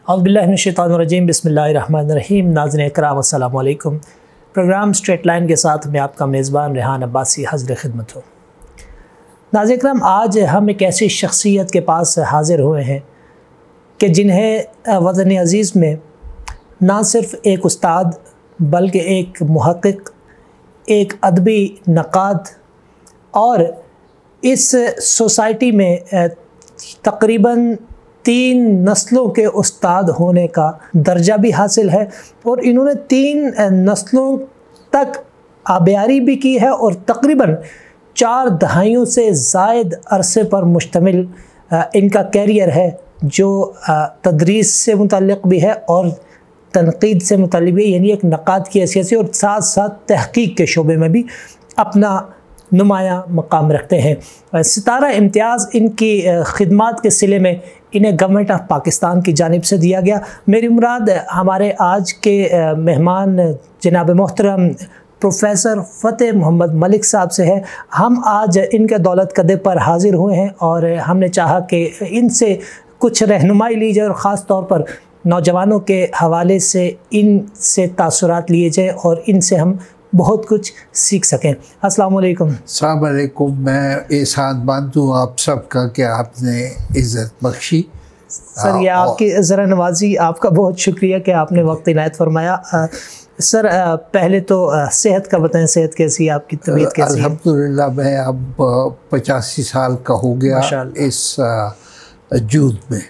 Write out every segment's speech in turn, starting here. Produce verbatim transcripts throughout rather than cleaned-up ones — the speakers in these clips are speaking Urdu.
اعوذ باللہ من الشیطان الرجیم بسم اللہ الرحمن الرحیم۔ ناظرین اکرام السلام علیکم۔ پروگرام اسٹریٹ لائن کے ساتھ میں آپ کا میزبان ریحان عباسی حاضر خدمت ہوں۔ ناظرین اکرام، آج ہم ایک ایسی شخصیت کے پاس حاضر ہوئے ہیں کہ جنہیں وطن عزیز میں نہ صرف ایک استاد بلکہ ایک محقق، ایک ادبی نقاد اور اس سوسائٹی میں تقریباً تین نسلوں کے استاد ہونے کا درجہ بھی حاصل ہے، اور انہوں نے تین نسلوں تک آبیاری بھی کی ہے اور تقریباً چار دہائیوں سے زائد عرصے پر مشتمل ان کا کیریئر ہے، جو تدریس سے متعلق بھی ہے اور تنقید سے متعلق بھی ہے، یعنی ایک نقاد کی حیثیت سے، اور ساتھ ساتھ تحقیق کے شعبے میں بھی اپنا نمایاں مقام رکھتے ہیں۔ ستارہ امتیاز ان کی خدمات کے صلے میں انہیں گورنمنٹ آف پاکستان کی جانب سے دیا گیا۔ میری مراد ہمارے آج کے مہمان جناب محترم پروفیسر فتح محمد ملک صاحب سے ہے۔ ہم آج ان کے دولت کدے پر حاضر ہوئے ہیں اور ہم نے چاہا کہ ان سے کچھ رہنمائی لی جائے اور خاص طور پر نوجوانوں کے حوالے سے ان سے تاثرات لیے جائیں اور ان سے ہم بہت کچھ سیکھ سکیں۔ السلام علیکم۔ السلام علیکم۔ میں احسان مند ہوں آپ سب کا کہ آپ نے عزت بخشی۔ سر، یہ آپ کی ذرا نوازی، آپ کا بہت شکریہ کہ آپ نے وقت عنایت فرمایا۔ سر، پہلے تو صحت کا بتائیں، صحت کیسی ہے، آپ کی طبیعت کیسی ہے؟ الحمدللہ میں اب پچاسی سال کا ہو گیا اس جون میں،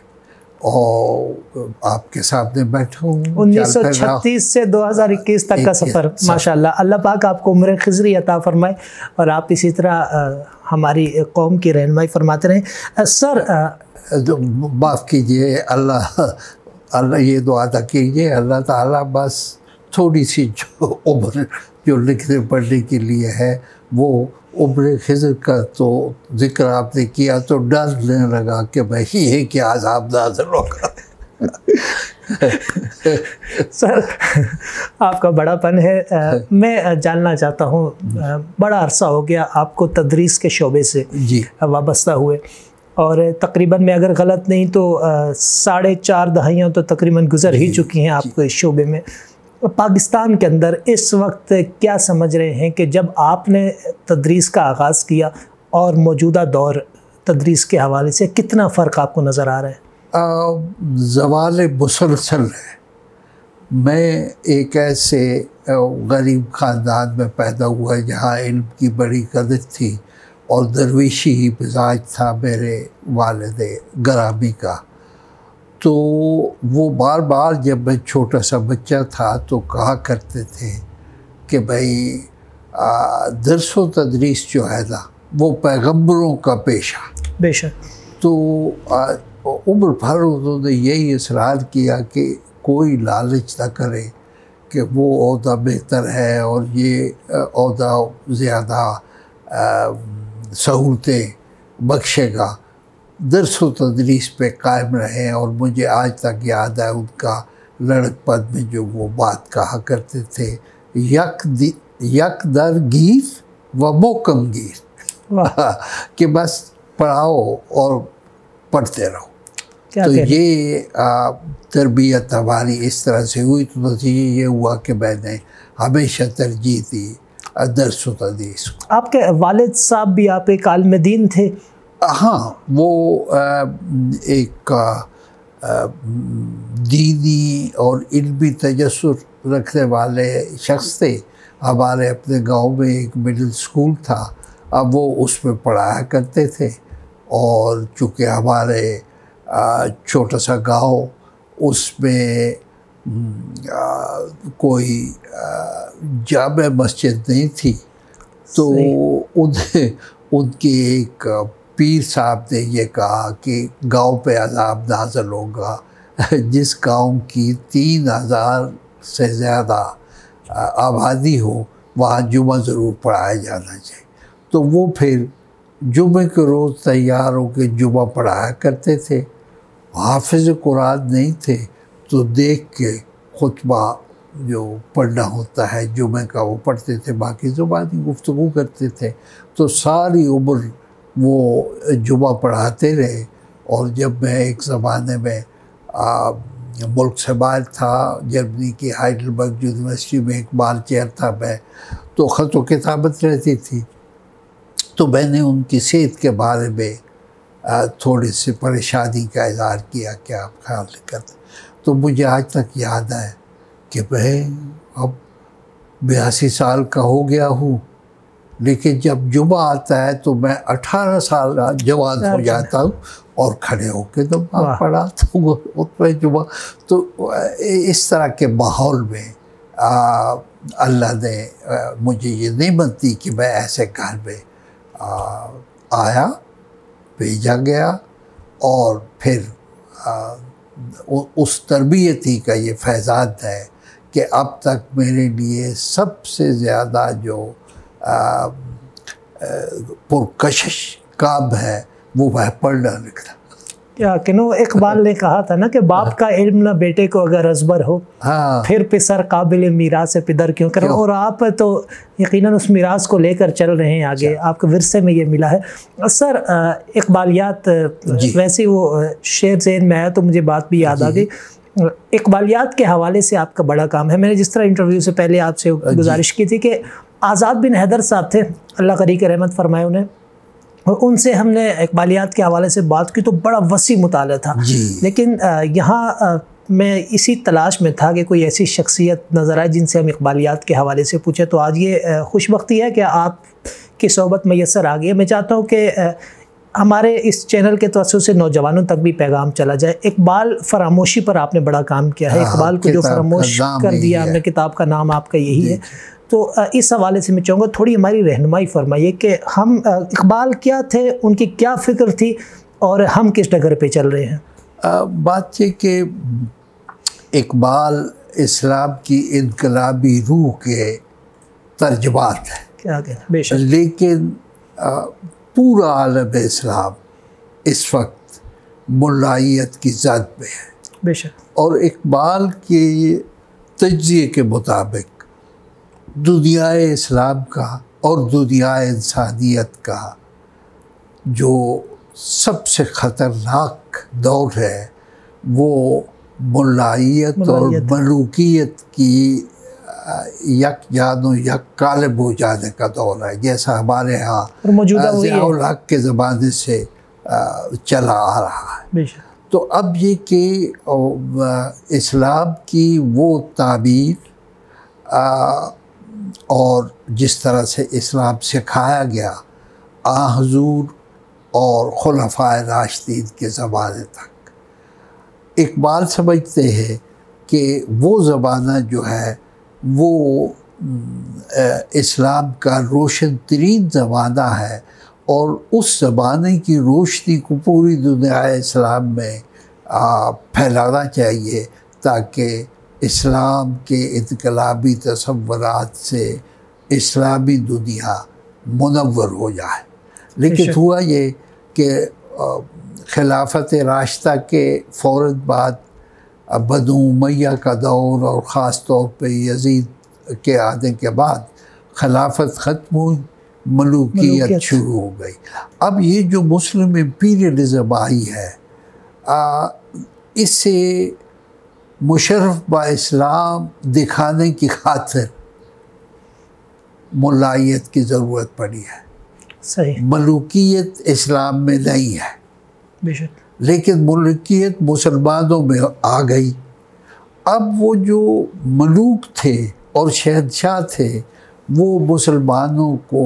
اور آپ کے سامنے بیٹھا ہوں۔ انیس سو چھتیس سے دو ہزار اکیس تک کا سفر، ماشاءاللہ۔ اللہ پاک آپ کو عمر خضری عطا فرمائے اور آپ اسی طرح ہماری قوم کی رہنمائی فرماتے رہیں۔ سر، معاف کیجئے، اللہ اللہ یہ دعا تھا کیجئے اللہ تعالیٰ بس تھوڑی سی جو عمر جو لکھنے پڑھنے کے لیے ہے، وہ عمر خضر کا تو ذکر آپ نے کیا تو ڈرنے لگا کہ بھائی یہ کیا عذاب نازل ہوگا۔ سر، آپ کا بڑا پن ہے۔ میں جاننا چاہتا ہوں، بڑا عرصہ ہو گیا آپ کو تدریس کے شعبے سے جی وابستہ ہوئے، اور تقریباً میں اگر غلط نہیں تو ساڑھے چار دہائیاں تو تقریباً گزر ہی چکی ہیں آپ کو اس شعبے میں۔ پاکستان کے اندر اس وقت کیا سمجھ رہے ہیں کہ جب آپ نے تدریس کا آغاز کیا اور موجودہ دور تدریس کے حوالے سے کتنا فرق آپ کو نظر آ رہا ہے؟ زوال مسلسل ہے۔ میں ایک ایسے غریب خاندان میں پیدا ہوا جہاں علم کی بڑی قدر تھی اور درویشی ہی مزاج تھا میرے والد گرامی کا، تو وہ بار بار جب میں چھوٹا سا بچہ تھا تو کہا کرتے تھے کہ بھائی درس و تدریس جو ہے نا وہ پیغمبروں کا پیشہ۔ بے شک۔ تو عمر بھر انہوں نے یہی اصرار کیا کہ کوئی لالچ نہ کرے کہ وہ عہدہ بہتر ہے اور یہ عہدہ زیادہ سہولتیں بخشے گا، درس و تدریس پہ قائم رہیں۔ اور مجھے آج تک یاد ہے ان کا لڑک پد میں جو وہ بات کہا کرتے تھے، یک دی یک در گیر و محکم گیر، کہ بس پڑھاؤ اور پڑھتے رہو۔ تو یہ تربیت ہماری اس طرح سے ہوئی، تو نتیجہ یہ ہوا کہ میں نے ہمیشہ ترجیح دی درس و تدریس کو۔ آپ کے والد صاحب بھی آپ ایک عالم دین تھے؟ ہاں، وہ ایک دینی اور علمی تجسس رکھنے والے شخص تھے۔ ہمارے اپنے گاؤں میں ایک مڈل اسکول تھا، اب وہ اس میں پڑھایا کرتے تھے، اور چونکہ ہمارے چھوٹا سا گاؤں اس میں کوئی جامع مسجد نہیں تھی، تو انہیں ان کی ایک پیر صاحب نے یہ کہا کہ گاؤں پہ عذاب نازل ہوگا، جس گاؤں کی تین ہزار سے زیادہ آبادی ہو وہاں جمعہ ضرور پڑھایا جانا چاہیے۔ تو وہ پھر جمعے کے روز تیار ہو کے جمعہ پڑھایا کرتے تھے۔ حافظ قرآن نہیں تھے تو دیکھ کے خطبہ جو پڑھنا ہوتا ہے جمعہ کا وہ پڑھتے تھے، باقی زبانی گفتگو کرتے تھے۔ تو ساری عمر وہ جمعہ پڑھاتے رہے، اور جب میں ایک زمانے میں ملک سے باہر تھا، جرمنی کی ہائیڈلبرگ یونیورسٹی میں اقبال چیئر تھا میں، تو خط و کتابت رہتی تھی، تو میں نے ان کی صحت کے بارے میں تھوڑی سی پریشانی کا اظہار کیا کہ آپ خیال کرتے، تو مجھے آج تک یاد ہے کہ میں اب بیاسی سال کا ہو گیا ہوں، لیکن جب جمعہ آتا ہے تو میں اٹھارہ سال جوان ہو جاتا ہوں اور کھڑے ہو کے نماز پڑھاتا ہوں اس میں جمعہ۔ تو اس طرح کے ماحول میں اللہ نے مجھے یہ نعمت دی کہ میں ایسے گھر میں آیا، بھیجا گیا، اور پھر اس تربیت ہی کا یہ فیضان ہے کہ اب تک میرے لیے سب سے زیادہ جو پرکشش کام ہے وہ وہ پڑھنا لکھنا۔ کیا کنو اقبال نے کہا تھا نا کہ باپ کا علم نہ بیٹے کو اگر ازبر ہو، پھر پسر قابل میراث پدر کیوں کرو، اور آپ تو یقیناً اس میراث کو لے کر چل رہے ہیں آگے، آپ کے ورثے میں یہ ملا ہے۔ سر اقبالیات، ویسے وہ شعر ذہن میں آیا تو مجھے بات بھی یاد آ گئی، اقبالیات کے حوالے سے آپ کا بڑا کام ہے۔ میں نے جس طرح انٹرویو سے پہلے آپ سے گزارش کی تھی کہ آزاد بن حیدر صاحب تھے، اللہ قری کے رحمت فرمائے انہیں، اور ان سے ہم نے اقبالیات کے حوالے سے بات کی تو بڑا وسیع مطالعہ تھا، لیکن یہاں میں اسی تلاش میں تھا کہ کوئی ایسی شخصیت نظر آئے جن سے ہم اقبالیات کے حوالے سے پوچھیں، تو آج یہ خوش بختی ہے کہ آپ کی صحبت میسر آ گئی ہے۔ میں چاہتا ہوں کہ ہمارے اس چینل کے توسط سے نوجوانوں تک بھی پیغام چلا جائے۔ اقبال فراموشی پر آپ نے بڑا کام کیا ہے، اقبال کو جو فراموش کر دیا ہم نے، کتاب کا نام آپ کا یہی ہے، تو اس حوالے سے میں چاہوں گا تھوڑی ہماری رہنمائی فرمائیے کہ ہم اقبال کیا تھے، ان کی کیا فکر تھی، اور ہم کس ڈگر پہ چل رہے ہیں۔ بات یہ کہ اقبال اسلام کی انقلابی روح کے ترجمات ہیں، کیا کہنا، بے شک، لیکن پورا عالم اسلام اس وقت ملائیت کی زد میں ہے، بے شک، اور اقبال کے تجزیے کے مطابق دنیا اسلام کا اور دنیا انسانیت کا جو سب سے خطرناک دور ہے وہ ملائیت اور ملوکیت کی یک جان و یک قالب ہو جانے کا دور ہے، جیسا ہمارے ہاں ضیاء الحق کے زمانے سے چلا آ رہا ہے۔ تو اب یہ کہ اسلام کی وہ تعبیر اور جس طرح سے اسلام سکھایا گیا آن حضور اور خلفائے راشدین کے زمانے تک، اقبال سمجھتے ہیں کہ وہ زمانہ جو ہے وہ اسلام کا روشن ترین زمانہ ہے، اور اس زمانے کی روشنی کو پوری دنیا اسلام میں پھیلانا چاہیے تاکہ اسلام کے انقلابی تصورات سے اسلامی دنیا منور ہو جائے۔ لیکن ہوا یہ کہ خلافت راشدہ کے فوراً بعد بنو امیہ کا دور اور خاص طور پہ یزید کے آنے کے بعد خلافت ختم ہوئی، ملوکیت شروع ہو گئی۔ اب یہ جو مسلم امپیریلزم آئی ہے، اس سے مشرف با اسلام دکھانے کی خاطر ملائیت کی ضرورت پڑی ہے۔ صحیح، ملوکیت اسلام میں نہیں ہے، بے شک، لیکن ملوکیت مسلمانوں میں آ گئی۔ اب وہ جو ملوک تھے اور شہنشاہ تھے وہ مسلمانوں کو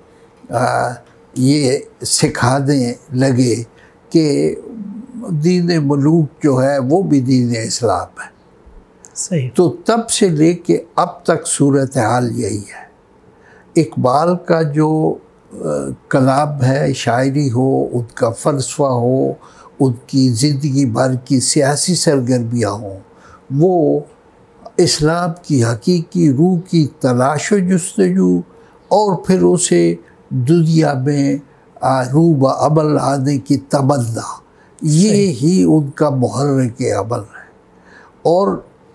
یہ سکھانے لگے کہ دین ملوک جو ہے وہ بھی دین اسلام ہے۔ صحیح، تو تب سے لے کے اب تک صورتحال یہی ہے۔ اقبال کا جو کلام ہے، شاعری ہو، ان کا فلسفہ ہو، ان کی زندگی بھر کی سیاسی سرگرمیاں ہوں، وہ اسلام کی حقیقی روح کی تلاش و جستجو اور پھر اسے دنیا میں روح و عمل آنے کی تمنا، یہ ہی ان کا محرک عمل ہے۔ اور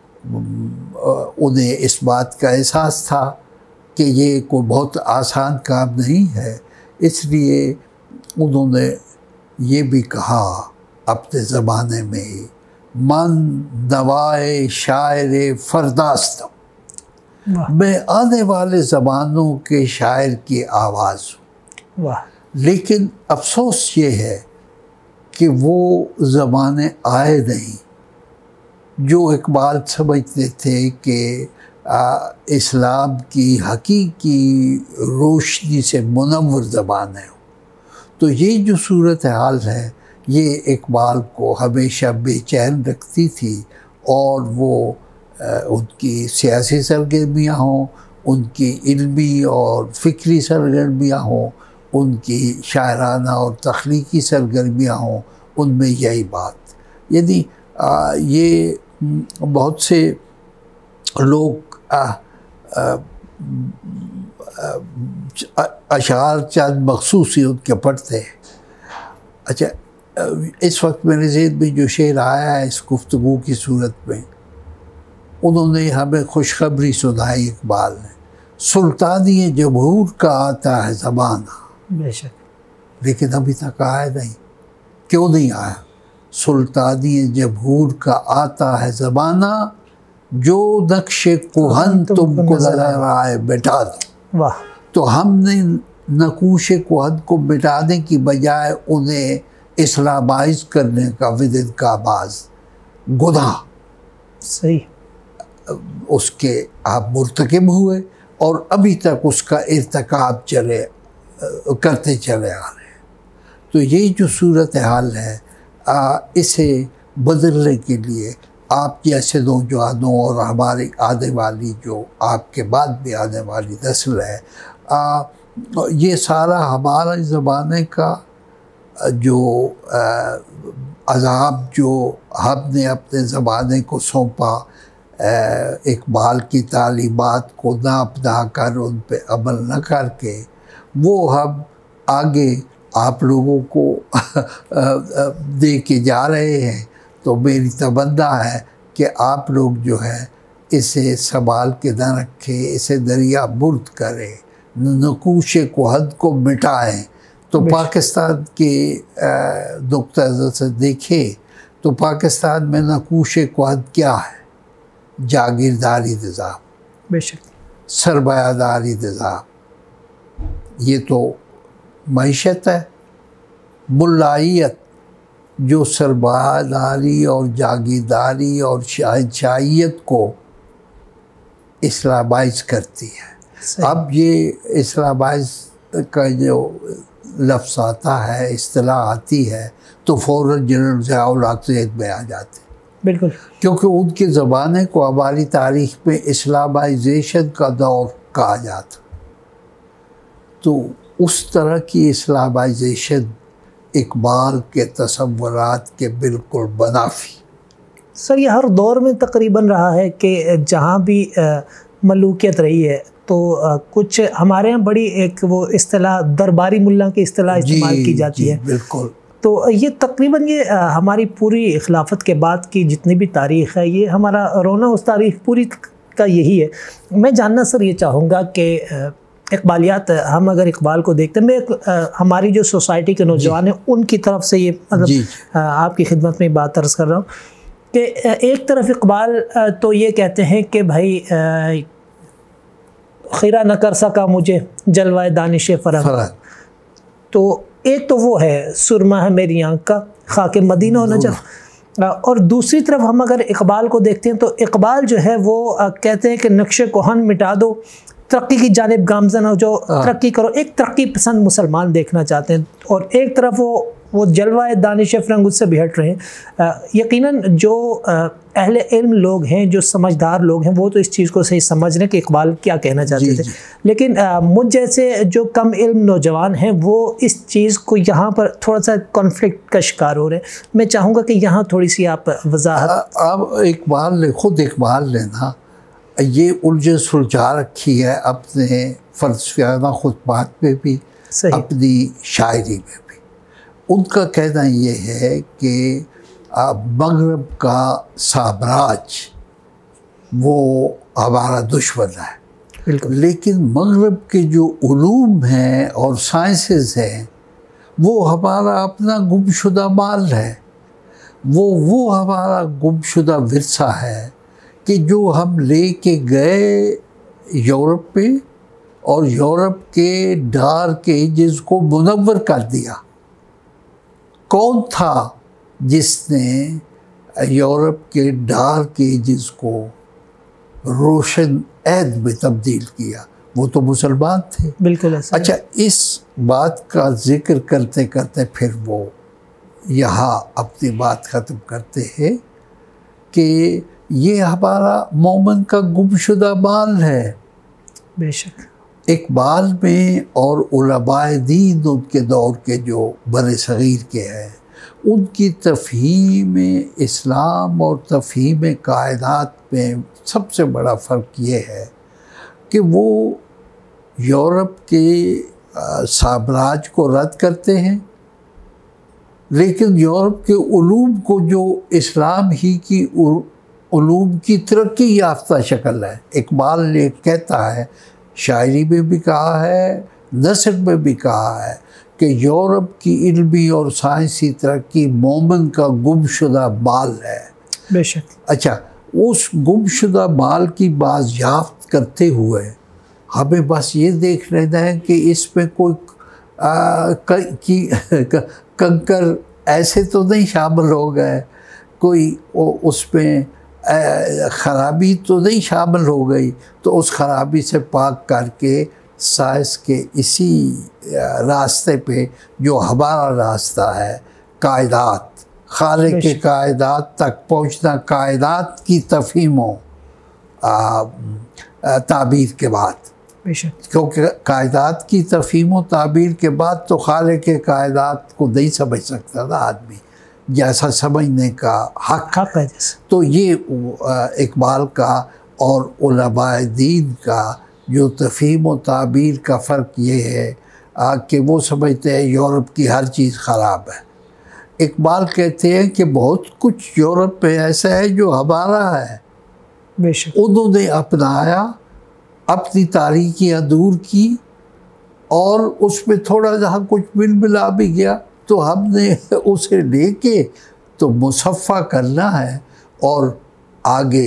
انہیں اس بات کا احساس تھا کہ یہ کوئی بہت آسان کام نہیں ہے، اس لیے انہوں نے یہ بھی کہا اپنے زمانے میں ہی من نوائے شاعر فرداستم، میں آنے والے زمانوں کے شاعر کی آواز ہوں۔ لیکن افسوس یہ ہے کہ وہ زمانے آئے نہیں جو اقبال سمجھتے تھے کہ اسلام کی حقیقی روشنی سے منور زبان ہے۔ تو یہ جو صورتحال ہے یہ اقبال کو ہمیشہ بے چین رکھتی تھی، اور وہ ان کی سیاسی سرگرمیاں ہوں، ان کی علمی اور فکری سرگرمیاں ہوں، ان کی شاعرانہ اور تخلیقی سرگرمیاں ہوں، ان میں یہی بات، یعنی یہ بہت سے لوگ اشعار چند مخصوص ہی ان کے پڑھتے ہیں۔ اچھا، اس وقت میرے ذہن میں جو شعر آیا ہے اس گفتگو کی صورت میں، انہوں نے ہمیں خوشخبری سنائی اقبال نے، سلطانی جمہور کا آتا ہے زمانہ، بے شک، لیکن ابھی تک آیا نہیں۔ کیوں نہیں آیا؟ سلطانی جمہور کا آتا ہے زمانہ، جو نقش کہن تم کو نظر آئے مٹا دو۔ واہ! تو ہم نے نقوش کہن کو مٹانے کی بجائے انہیں اسلامائز کرنے کا ودن کا باز گناہ صحیح اس کے آپ مرتکب ہوئے، اور ابھی تک اس کا ارتکاب چلے کرتے چلے آ رہے ہیں۔ تو یہ جو صورتحال ہے، اسے بدلنے کے لیے آپ جیسے نوجوانوں اور ہماری آنے والی جو آپ کے بعد بھی آنے والی نسل ہے، یہ سارا ہمارے زمانے کا جو عذاب جو ہم نے اپنے زمانے کو سونپا، اقبال کی تعلیمات کو نہ اپنا کر ان پہ عمل نہ کر کے، وہ ہم آگے آپ لوگوں کو دے کے جا رہے ہیں۔ تو میری تمنا ہے کہ آپ لوگ جو ہے اسے سنبھال کے نہ رکھیں، اسے دریا برد کریں، نقوش کہن کو مٹائیں۔ تو پاکستان کے نقطہ نظر سے دیکھیں تو پاکستان میں نقوش کہن کیا ہے؟ جاگیرداری نظام، بے شک، سرمایہ داری نظام، یہ تو معیشت ہے۔ ملائیت جو سرمایہ داری اور جاگیرداری اور شہنشاہیت کو اسلامائز کرتی ہے۔ اب یہ اسلامائز کا جو لفظ آتا ہے، اصطلاح آتی ہے، تو فوراً جنرل ضیاء الحق ذہن میں آ جاتے ہیں، بالکل، کیونکہ ان کے زمانے کو ہماری تاریخ میں اسلامائزیشن کا دور کہا جاتا۔ تو اس طرح کی اسلامائزیشن اقبال کے تصورات کے بالکل منافی۔ سر یہ ہر دور میں تقریباً رہا ہے کہ جہاں بھی ملوکیت رہی ہے تو کچھ ہمارے ہاں بڑی ایک وہ اصطلاح درباری ملا کی اصطلاح استعمال کی جاتی ہے، بالکل۔ تو یہ تقریباً یہ ہماری پوری خلافت کے بعد کی جتنی بھی تاریخ ہے، یہ ہمارا رونا اس تاریخ پوری کا یہی ہے۔ میں جاننا سر یہ چاہوں گا کہ اقبالیات، ہم اگر اقبال کو دیکھتے ہیں، میں ہماری جو سوسائٹی کے نوجوان ہیں ان کی طرف سے یہ مطلب آپ کی خدمت میں بات عرض کر رہا ہوں کہ ایک طرف اقبال تو یہ کہتے ہیں کہ بھائی خیرہ نہ کر سکا مجھے جلوہ دانش فرنگ، تو ایک تو وہ ہے سرما ہے میری آنکھ کا خاک مدینہ و نجف، اور دوسری طرف ہم اگر اقبال کو دیکھتے ہیں تو اقبال جو ہے وہ کہتے ہیں کہ نقش کہن مٹا دو، ترقی کی جانب گامزن ہو، جو ترقی کرو، ایک ترقی پسند مسلمان دیکھنا چاہتے ہیں، اور ایک طرف وہ وہ جلوہ دانش فرنگ اس سے بھی ہٹ رہے ہیں۔ یقیناً جو اہل علم لوگ ہیں، جو سمجھدار لوگ ہیں، وہ تو اس چیز کو صحیح سمجھ رہے ہیں کہ اقبال کیا کہنا چاہتے تھے، لیکن مجھ جیسے جو کم علم نوجوان ہیں وہ اس چیز کو یہاں پر تھوڑا سا کانفلکٹ کا شکار ہو رہے ہیں۔ میں چاہوں گا کہ یہاں تھوڑی سی آپ وضاحت۔ اب اقبال نے خود اقبال نے نا یہ الجھن سلجھا رکھی ہے اپنے فلسفیانہ خطبات میں بھی، اپنی شاعری میں بھی۔ ان کا کہنا یہ ہے کہ مغرب کا سامراج وہ ہمارا دشمن ہے، لیکن مغرب کے جو علوم ہیں اور سائنسز ہیں وہ ہمارا اپنا گم شدہ مال ہے۔ وہ وہ ہمارا گمشدہ ورثہ ہے کہ جو ہم لے کے گئے یورپ پہ اور یورپ کے ڈارک ایجز کو منور کر دیا۔ کون تھا جس نے یورپ کے ڈارک ایجز کو روشن عہد میں تبدیل کیا؟ وہ تو مسلمان تھے۔ بالکل ایسا۔ اچھا، اس بات کا ذکر کرتے کرتے پھر وہ یہاں اپنی بات ختم کرتے ہیں کہ یہ ہمارا مومن کا گمشدہ مال ہے۔ بے شک۔ اقبال میں اور علماء دین ان کے دور کے جو بر صغیر کے ہیں، ان کی تفہیم اسلام اور تفہیم کائنات میں سب سے بڑا فرق یہ ہے کہ وہ یورپ کے سامراج کو رد کرتے ہیں، لیکن یورپ کے علوم کو جو اسلام ہی کی علوم کی ترقی یافتہ شکل ہے۔ اقبال نے کہتا ہے، شاعری میں بھی کہا ہے، نثر میں بھی کہا ہے کہ یورپ کی علمی اور سائنسی ترقی مومن کا گمشدہ مال ہے۔ بے شک۔ اچھا، اس گمشدہ مال کی بازیافت کرتے ہوئے ہمیں بس یہ دیکھ لینا ہے کہ اس میں کوئی کنکر ایسے تو نہیں شامل ہو گئے، کوئی اس میں خرابی تو نہیں شامل ہو گئی، تو اس خرابی سے پاک کر کے سائنس کے اسی راستے پہ جو ہمارا راستہ ہے، کائنات، خالق کے کائنات تک پہنچنا، کائنات کی تفہیم و تعبیر کے بعد، کیونکہ کائنات کی تفہیم و تعبیر کے بعد تو خالق کے کائنات کو نہیں سمجھ سکتا نا آدمی، جیسا سمجھنے کا حق ہے۔ تو یہ اقبال کا اور علماء دین کا جو تفہیم و تعبیر کا فرق یہ ہے کہ وہ سمجھتے ہیں یورپ کی ہر چیز خراب ہے۔ اقبال کہتے ہیں کہ بہت کچھ یورپ میں ایسا ہے جو ہمارا ہے، بے شک انہوں نے اپنایا، اپنی تاریکیاں دور کی، اور اس میں تھوڑا جہاں کچھ مل ملا بھی گیا تو ہم نے اسے لے کے تو مصفہ کرنا ہے، اور آگے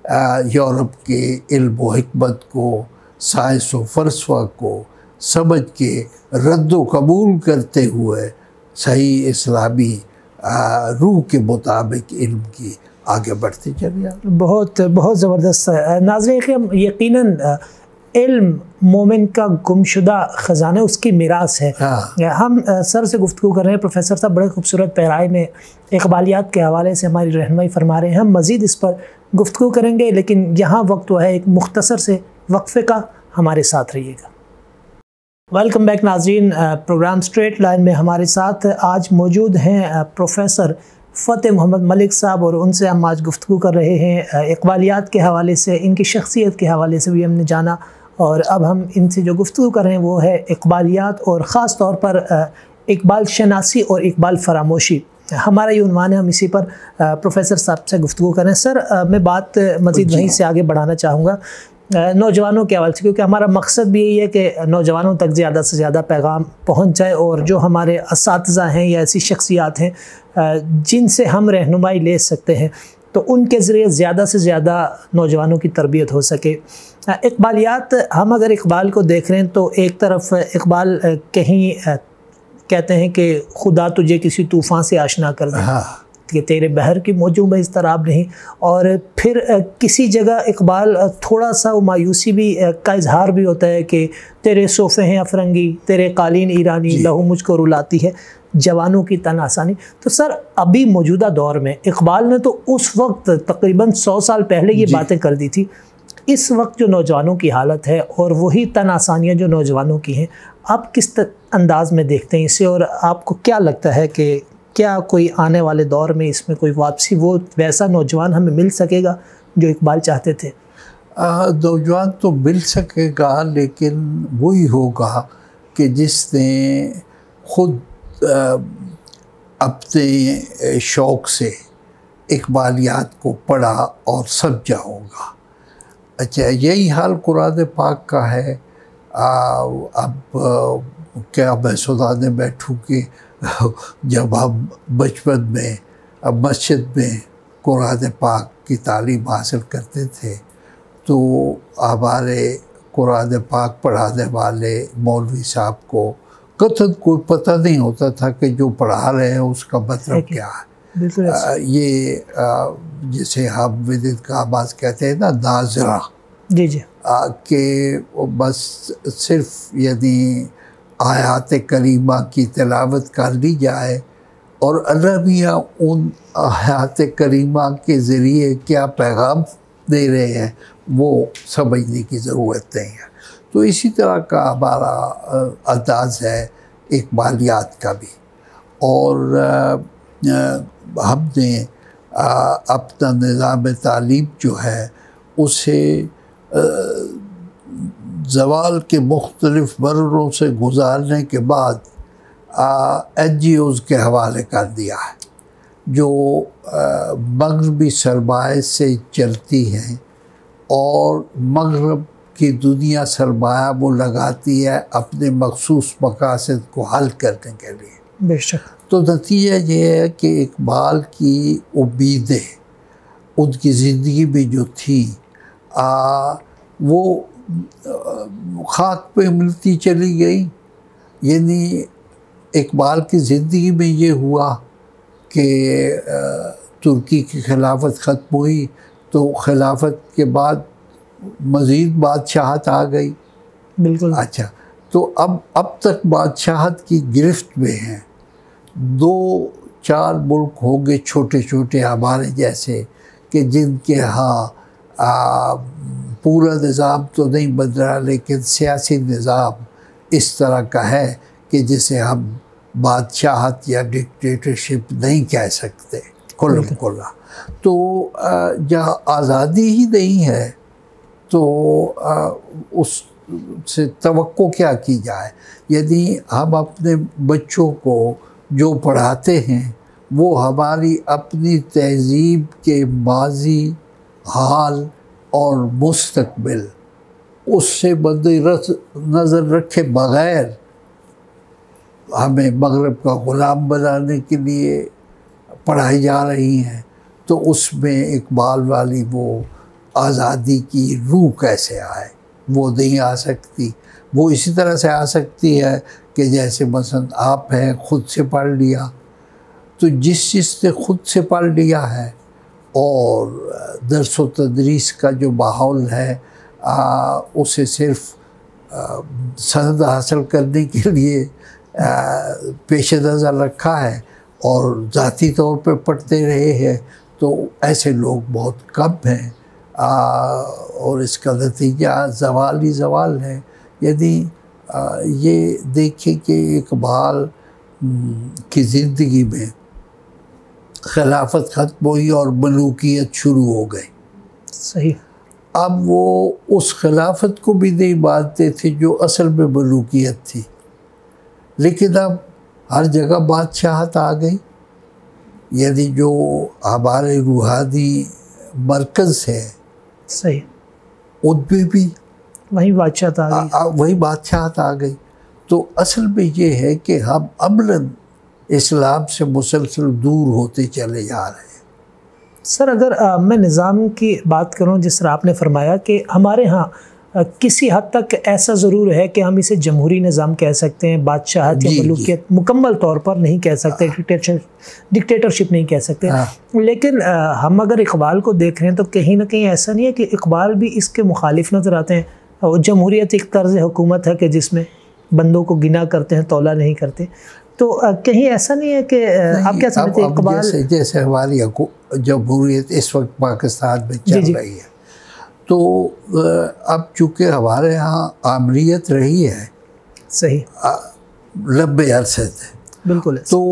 یورپ کے علم و حکمت کو، سائنس و فلسفہ کو سمجھ کے رد و قبول کرتے ہوئے صحیح اسلامی روح کے مطابق علم کی آگے بڑھتے چلے جائیں۔ بہت بہت زبردست ہے۔ ناظرین کرام، یقیناً علم مومن کا گمشدہ خزانہ، اس کی میراث ہے۔ ہم سر سے گفتگو کر رہے ہیں، پروفیسر صاحب بڑے خوبصورت پیرائے میں اقبالیات کے حوالے سے ہماری رہنمائی فرما رہے ہیں، ہم مزید اس پر گفتگو کریں گے، لیکن یہاں وقت وہ ہے ایک مختصر سے وقفے کا، ہمارے ساتھ رہیے گا۔ ویلکم بیک ناظرین، پروگرام اسٹریٹ لائن میں ہمارے ساتھ آج موجود ہیں پروفیسر فتح محمد ملک صاحب، اور ان سے ہم آج گفتگو کر رہے ہیں اقبالیات کے حوالے سے، ان کی شخصیت کے حوالے سے بھی ہم نے جانا، اور اب ہم ان سے جو گفتگو کر رہے ہیں وہ ہے اقبالیات، اور خاص طور پر اقبال شناسی اور اقبال فراموشی، ہمارا یہ عنوان ہے۔ ہم اسی پر پروفیسر صاحب سے گفتگو کریں۔ سر، میں بات مزید وہیں سے آگے بڑھانا چاہوں گا نوجوانوں کے حوالے سے، کیونکہ ہمارا مقصد بھی یہی ہے کہ نوجوانوں تک زیادہ سے زیادہ پیغام پہنچ جائے، اور جو ہمارے اساتذہ ہیں یا ایسی شخصیات ہیں جن سے ہم رہنمائی لے سکتے ہیں، تو ان کے ذریعے زیادہ سے زیادہ نوجوانوں کی تربیت ہو سکے۔ اقبالیات، ہم اگر اقبال کو دیکھ رہے ہیں تو ایک طرف اقبال کہیں کہتے ہیں کہ خدا تجھے کسی طوفان سے آشنا کر دے کہ تیرے بحر کی موجوں میں اضطراب نہیں، اور پھر کسی جگہ اقبال تھوڑا سا مایوسی بھی کا اظہار بھی ہوتا ہے کہ تیرے صوفے ہیں افرنگی، تیرے قالین ایرانی، لہو مجھ کو رلاتی ہے جوانوں کی تن آسانی۔ تو سر، ابھی موجودہ دور میں اقبال نے تو اس وقت تقریباً سو سال پہلے یہ باتیں کر دی تھی، اس وقت جو نوجوانوں کی حالت ہے اور وہی تن آسانیاں جو نوجوانوں کی ہیں، آپ کس انداز میں دیکھتے ہیں اسے، اور آپ کو کیا لگتا ہے کہ کیا کوئی آنے والے دور میں اس میں کوئی واپسی، وہ ویسا نوجوان ہمیں مل سکے گا جو اقبال چاہتے تھے؟ نوجوان تو مل سکے گا، لیکن وہی ہوگا کہ جس نے خود اپنے شوق سے اقبالیات کو پڑھا اور سمجھا ہوگا۔ اچھا، یہی حال قرآن پاک کا ہے۔ اب کیا میں سنانے بیٹھوں کہ جب ہم بچپن میں مسجد میں قرآن پاک کی تعلیم حاصل کرتے تھے تو ہمارے قرآن پاک پڑھانے والے مولوی صاحب کو قطعاً کوئی پتہ نہیں ہوتا تھا کہ جو پڑھا رہے ہیں اس کا مطلب کیا ہے. یہ جسے ہم ودد کا آواز کہتے ہیں نا ناظرہ, جی جی کہ بس صرف یعنی آیات کریمہ کی تلاوت کر لی جائے اور اللہ میاں ان آیات کریمہ کے ذریعے کیا پیغام دے رہے ہیں وہ سمجھنے کی ضرورت نہیں ہے. تو اسی طرح کا ہمارا انداز ہے اقبالیات کا بھی. اور ہم نے اپنا نظام تعلیم جو ہے اسے زوال کے مختلف مرحلوں سے گزارنے کے بعد این جی اوز کے حوالے کر دیا ہے جو مغربی سرمایہ سے چلتی ہیں اور مغرب کی دنیا سرمایہ وہ لگاتی ہے اپنے مخصوص مقاصد کو حل کرنے کے لیے. بے شک. تو نتیجہ یہ ہے کہ اقبال کی امیدیں ان کی زندگی میں جو تھی آ, وہ خاک پہ ملتی چلی گئی. یعنی اقبال کی زندگی میں یہ ہوا کہ ترکی کی خلافت ختم ہوئی تو خلافت کے بعد مزید بادشاہت آ گئی. بالکل. اچھا تو اب اب تک بادشاہت کی گرفت میں ہیں. دو چار ملک ہوں گے چھوٹے چھوٹے ہمارے جیسے کہ جن کے ہاں پورا نظام تو نہیں بن رہا لیکن سیاسی نظام اس طرح کا ہے کہ جسے ہم بادشاہت یا ڈکٹیٹرشپ نہیں کہہ سکتے کھلا کھلا. تو جہاں آزادی ہی نہیں ہے تو اس سے توقع کیا کی جائے. یعنی ہم اپنے بچوں کو جو پڑھاتے ہیں وہ ہماری اپنی تہذیب کے ماضی حال اور مستقبل اس سے مد نظر رکھے بغیر ہمیں مغرب کا غلام بنانے کے لیے پڑھائی جا رہی ہیں. تو اس میں اقبال والی وہ آزادی کی روح کیسے آئے؟ وہ نہیں آ سکتی. وہ اسی طرح سے آ سکتی ہے کہ جیسے مثلا آپ ہیں خود سے پڑھ لیا. تو جس چیز سے خود سے پڑھ لیا ہے اور درس و تدریس کا جو ماحول ہے آ, اسے صرف سند حاصل کرنے کے لیے پیش نظر رکھا ہے اور ذاتی طور پہ پڑھتے رہے ہیں تو ایسے لوگ بہت کم ہیں. آ, اور اس کا نتیجہ زوال ہی زوال ہے. یعنی آ, یہ دیکھیں کہ اقبال کی زندگی میں خلافت ختم ہوئی اور ملوکیت شروع ہو گئی. صحیح. اب وہ اس خلافت کو بھی نہیں مانتے تھے جو اصل میں ملوکیت تھی لیکن اب ہر جگہ بادشاہت آ گئی. یعنی جو ہمارے روحانی مرکز ہے صحیح ان پہ بھی وہی بادشاہت آ گئی وہی بادشاہت آ گئی. تو اصل میں یہ ہے کہ ہم عملاً اسلام سے مسلسل دور ہوتے چلے جا رہے ہیں. سر اگر آ, میں نظام کی بات کروں جس طرح آپ نے فرمایا کہ ہمارے ہاں آ, کسی حد تک ایسا ضرور ہے کہ ہم اسے جمہوری نظام کہہ سکتے ہیں, بادشاہت یا جی, ملوکیت جی. مکمل طور پر نہیں کہہ سکتے, ڈکٹیٹرشپ نہیں کہہ سکتے. ہاں. لیکن آ, ہم اگر اقبال کو دیکھ رہے ہیں تو کہیں نہ کہیں ایسا نہیں ہے کہ اقبال بھی اس کے مخالف نظر آتے ہیں. جمہوریت ایک طرز حکومت ہے کہ جس میں بندوں کو گنا کرتے ہیں, تولا نہیں کرتے. تو کہیں ایسا نہیں ہے کہ آپ کیا سمجھتے ہیں اقبال جیسے جیسے ہماری جمہوریت اس وقت پاکستان میں چل جی جی. رہی ہے تو اب چونکہ ہمارے ہاں آمریت رہی ہے صحیح لمبے عرصے سے, بالکل, تو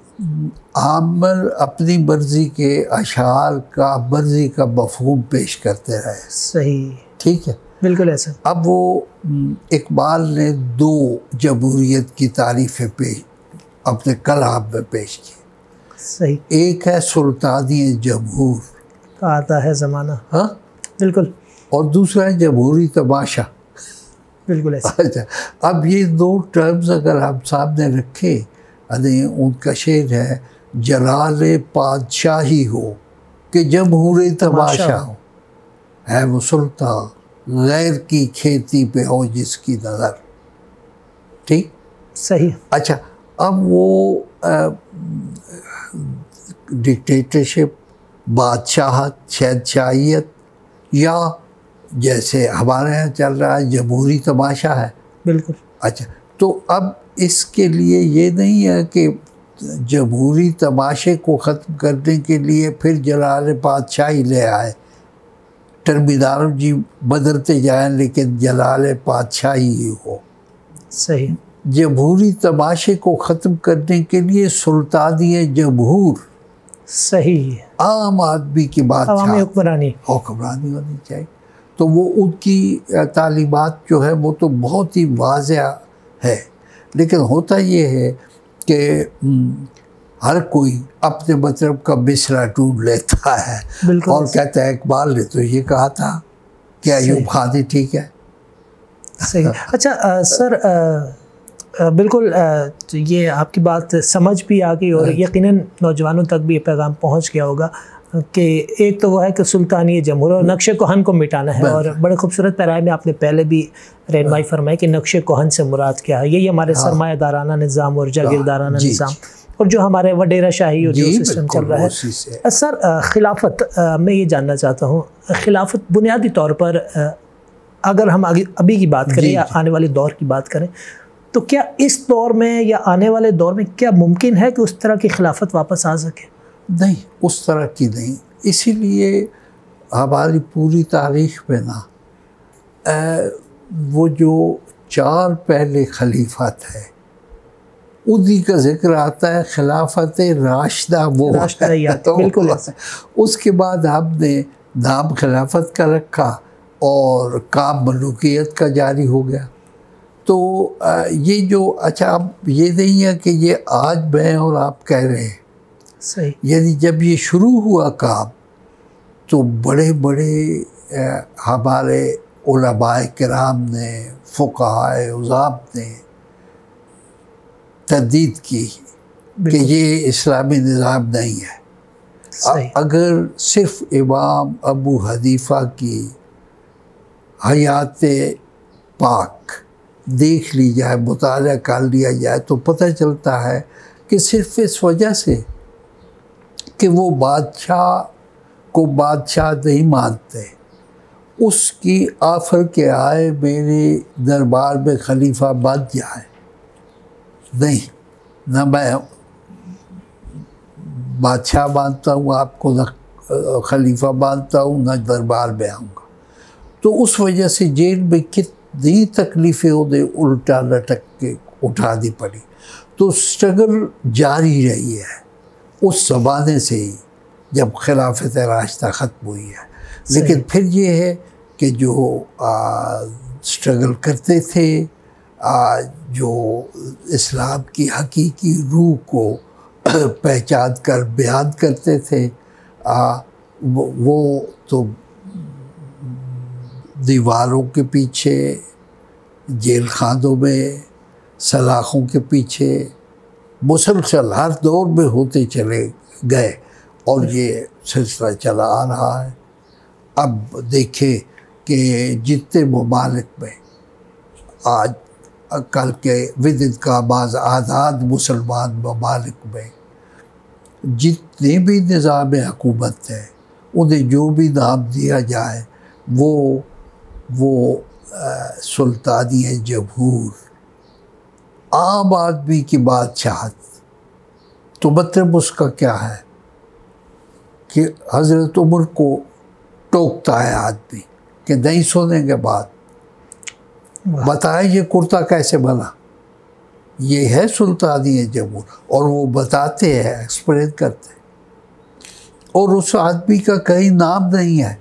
عامر اپنی مرضی کے اشعار کا مرضی کا مفہوم پیش کرتے رہے. صحیح, ٹھیک ہے, بالکل ایسا. اب وہ اقبال نے دو جمہوریت کی تعریفیں پیش اپنے کلام میں پیش کی. صحیح. ایک ہے سلطانی جمہور کا آتا ہے زمانہ, ہاں بالکل, اور دوسرا ہے جمہوری تماشا. بالکل ایسا. اچھا, اب یہ دو ٹرمز اگر ہم سامنے رکھیں, یعنی ان کا شعر ہے جلال پادشاہی ہو کہ جمہور تماشا ہو، ہے وہ سلطان غیر کی کھیتی پہ ہو جس کی نظر. ٹھیک صحیح. اچھا اب وہ ڈکٹیٹرشپ، بادشاہت، شہنشاہیت، یا جیسے ہمارے یہاں چل رہا ہے جمہوری تماشا ہے. بالکل. اچھا تو اب اس کے لیے یہ نہیں ہے کہ جمہوری تماشے کو ختم کرنے کے لیے پھر جلال پادشاہی لے آئے. ٹرمینالوجی جی بدلتے جائیں لیکن جلال پادشاہی ہی ہو. صحیح. جمہوری تماشے کو ختم کرنے کے لیے سلطانی جمہور، صحیح، عام آدمی کی بات، عوامی حکمرانی حکمرانی ہونی چاہیے. تو وہ ان کی تعلیمات جو ہے وہ تو بہت ہی واضح ہے، لیکن ہوتا یہ ہے کہ ہر کوئی اپنے مطلب کا مصرع ڈھونڈ لیتا ہے اور کہتا ہے اقبال نے تو یہ کہا تھا کہ ایوب خان ہی ٹھیک ہے. صحیح. اچھا سر، بالکل یہ آپ کی بات سمجھ بھی آ گئی اور یقیناً نوجوانوں تک بھی یہ پیغام پہنچ گیا ہوگا کہ ایک تو وہ ہے کہ سلطانی جمہور اور نقش کہن کو مٹانا ہے. اور بڑے خوبصورت پیرائے میں آپ نے پہلے بھی رہنمائی فرمائی کہ نقش کہن سے مراد کیا ہے. یہی ہمارے سرمایہ دارانہ نظام اور جاگیردارانہ نظام اور جو ہمارے وڈیرہ شاہی اور جو سسٹم چل رہا ہے. سر خلافت میں یہ جاننا چاہتا ہوں، خلافت بنیادی طور پر اگر ہم ابھی کی بات کریں یا آنے والے دور کی بات کریں تو کیا اس دور میں یا آنے والے دور میں کیا ممکن ہے کہ اس طرح کی خلافت واپس آ سکے؟ نہیں، اس طرح کی نہیں. اسی لیے ہماری پوری تاریخ میں نا وہ جو چار پہلے خلیفات ہیں انہی کا ذکر آتا ہے. خلافت راشدہ وہ بالکل. اس کے بعد ہم نے نام خلافت کا رکھا اور کام ملوکیت کا جاری ہو گیا. تو یہ جو اچھا اب یہ نہیں ہے کہ یہ آج میں اور آپ کہہ رہے ہیں. صحیح. یعنی جب یہ شروع ہوا کام تو بڑے بڑے ہمارے علماء کرام نے، فقہائے عظام نے تردید کی کہ یہ اسلامی نظام نہیں ہے. اگر صرف امام ابو حنیفہ کی حیات پاک دیکھ لی جائے، مطالعہ کر لیا جائے تو پتہ چلتا ہے کہ صرف اس وجہ سے کہ وہ بادشاہ کو بادشاہ نہیں مانتے، اس کی آفر کے آئے میرے دربار میں خلیفہ بن جائے. نہیں، نہ میں بادشاہ مانتا ہوں آپ کو، نہ خلیفہ مانتا ہوں، نہ دربار میں آؤں گا. تو اس وجہ سے جیل میں کتنی تکلیفیں انہیں الٹا لٹک کے اٹھانی پڑی. تو اسٹرگل جاری رہی ہے اس زمانے سے ہی جب خلافت راشدہ ختم ہوئی ہے. لیکن پھر یہ ہے کہ جو اسٹرگل کرتے تھے، جو اسلام کی حقیقی روح کو پہچان کر بیان کرتے تھے، وہ تو دیواروں کے پیچھے، جیل خانوں میں، سلاخوں کے پیچھے مسلسل ہر دور میں ہوتے چلے گئے اور یہ سلسلہ چلا آ رہا ہے. اب دیکھیں کہ جتنے ممالک میں آج کل کے ودن کا بعض آزاد مسلمان ممالک میں جتنے بھی نظام حکومت ہیں انہیں جو بھی نام دیا جائے وہ وہ سلطانی جمہور، عام آدمی کی بادشاہت. تو مطلب اس کا کیا ہے کہ حضرت عمر کو ٹوکتا ہے آدمی کہ نہیں سنیں گے بات، بتائیں یہ کرتا کیسے بنا. یہ ہے سلطانی جمہور، اور وہ بتاتے ہیں، ایکسپلین کرتے ہیں. اور اس آدمی کا کہیں نام نہیں ہے.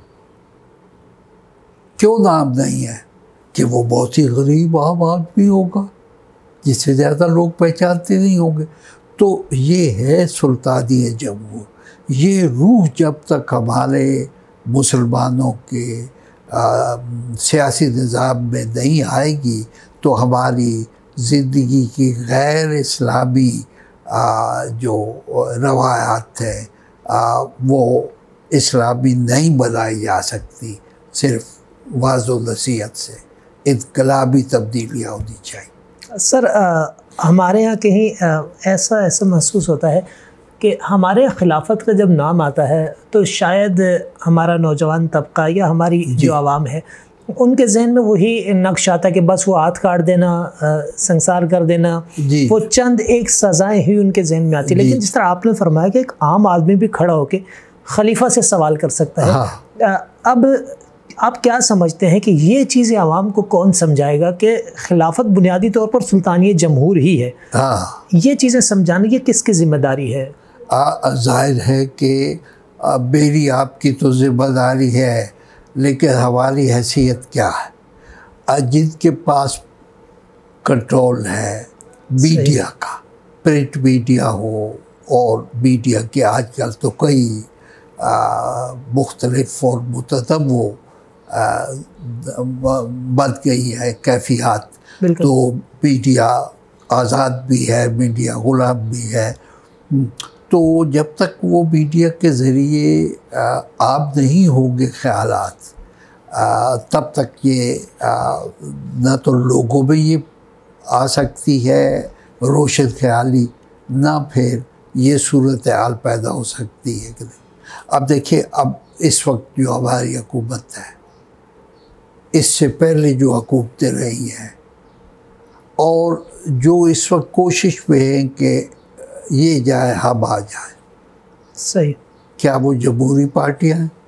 کیوں نام نہیں ہے؟ کہ وہ بہت ہی غریب عام آدمی ہوگا جس سے زیادہ لوگ پہچانتے نہیں ہوں گے. تو یہ ہے سلطانی جمہور. یہ روح جب تک ہمارے مسلمانوں کے سیاسی نظام میں نہیں آئے گی تو ہماری زندگی کی غیر اسلامی جو روایات تھے وہ اسلامی نہیں بنائی جا سکتی، صرف واضح و نصیحت سے انقلابی تبدیلیاں ہونی چاہیے۔ سر ہمارے ہاں کہیں ایسا ایسا محسوس ہوتا ہے کہ ہمارے خلافت کا جب نام آتا ہے تو شاید ہمارا نوجوان طبقہ یا ہماری جو عوام ہے ان کے ذہن میں وہی نقش آتا ہے کہ بس وہ ہاتھ کاٹ دینا، سنسار کر دینا، جی وہ چند ایک سزائیں ہی ان کے ذہن میں آتی ہیں۔ لیکن جس طرح آپ نے فرمایا کہ ایک عام آدمی بھی کھڑا ہو کے خلیفہ سے سوال کر سکتا ہے، اب آپ کیا سمجھتے ہیں کہ یہ چیزیں عوام کو کون سمجھائے گا کہ خلافت بنیادی طور پر سلطانی جمہور ہی ہے؟ یہ چیزیں سمجھانے کی کس کی ذمہ داری ہے؟ ظاہر ہے کہ میری آپ کی تو ذمہ داری ہے، لیکن ہماری حیثیت کیا ہے؟ جن کے پاس کنٹرول ہے میڈیا کا، پرنٹ میڈیا ہو اور میڈیا کے آج کل تو کئی مختلف اور متنوع بن گئی ہے کیفیات، تو میڈیا آزاد بھی ہے، میڈیا غلام بھی ہے، تو جب تک وہ میڈیا کے ذریعے عام نہیں ہوں گے خیالات تب تک یہ نہ تو لوگوں میں یہ آ سکتی ہے روشن خیالی، نہ پھر یہ صورتحال پیدا ہو سکتی ہے کہ نہیں۔ اب دیکھیں، اب اس وقت جو ہماری حکومت ہے، اس سے پہلے جو حکومتیں رہی ہیں اور جو اس وقت کوشش میں ہیں کہ یہ جائے ہم آ جائے، صحیح، کیا وہ جمہوری پارٹیاں ہیں؟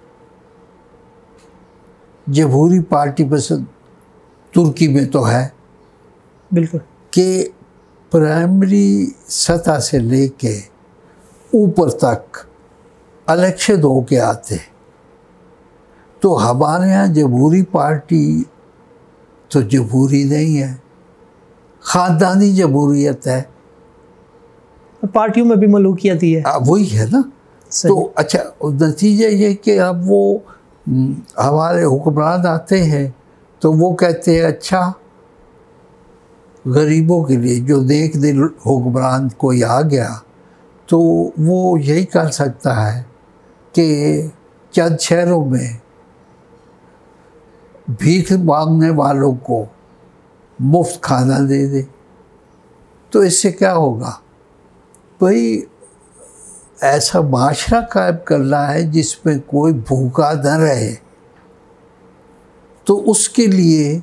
جمہوری پارٹی بس ترکی میں تو ہے بالکل، کہ پرائمری سطح سے لے کے اوپر تک الیکشن ہو کے آتے، تو ہمارے ہاں جمہوری پارٹی تو جمہوری نہیں ہے، خاندانی جمہوریت ہے، پارٹیوں میں بھی ملوکیت ہی ہے، وہی ہے نا۔ تو اچھا نتیجہ یہ کہ اب وہ ہمارے حکمران آتے ہیں تو وہ کہتے ہیں اچھا غریبوں کے لیے جو نیک دل حکمران کوئی آ گیا تو وہ یہی کر سکتا ہے کہ چند شہروں میں بھیک مانگنے والوں کو مفت کھانا دے دے، تو اس سے کیا ہوگا؟ بھئی ایسا معاشرہ قائم کرنا ہے جس میں کوئی بھوکا نہ رہے، تو اس کے لیے